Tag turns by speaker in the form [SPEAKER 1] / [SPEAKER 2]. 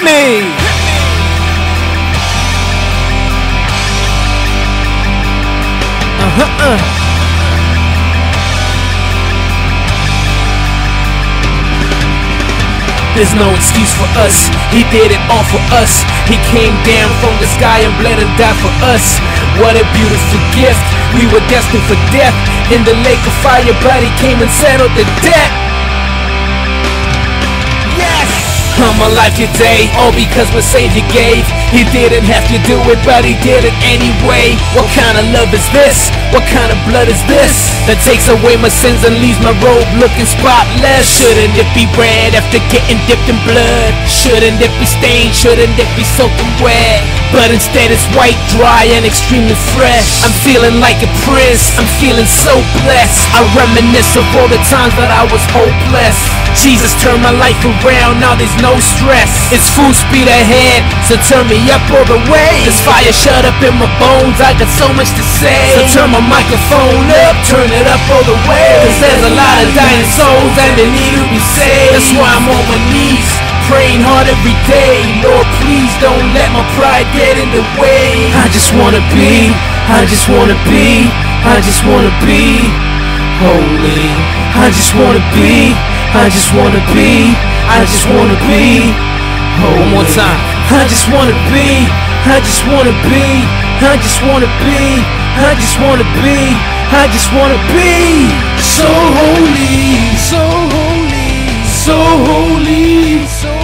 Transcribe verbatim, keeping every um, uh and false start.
[SPEAKER 1] me. Uh-huh, uh. There's no excuse for us, he did it all for us. He came down from the sky and bled and died for us. What a beautiful gift, we were destined for death. In the lake of fire, but he came and settled the debt. Yes! I'm alive today, all because my Savior gave. He didn't have to do it, but he did it anyway. What kind of love is this? What kind of blood is this? That takes away my sins and leaves my robe looking spotless. Shouldn't it be red after getting dipped in blood? Shouldn't it be stained? Shouldn't it be soaking wet? But instead it's white, dry, and extremely fresh. I'm feeling like a prince, I'm feeling so blessed. I reminisce of all the times that I was hopeless. Jesus turned my life around, now there's no stress. It's full speed ahead, so turn me up all the way. This fire shut up in my bones, I got so much to say. So turn my microphone up, turn it up all the way. Cause there's a lot of dying souls and they need to be saved. That's why I'm on my knees, praying hard every day. Lord, please don't let my pride get in the way. I just wanna be, I just wanna be, I just wanna be holy. I just wanna be, I just wanna be, I just wanna be holy. One more time. I just wanna be, I just wanna be, I just wanna be, I just wanna be, I just wanna be so holy, so holy, so holy, so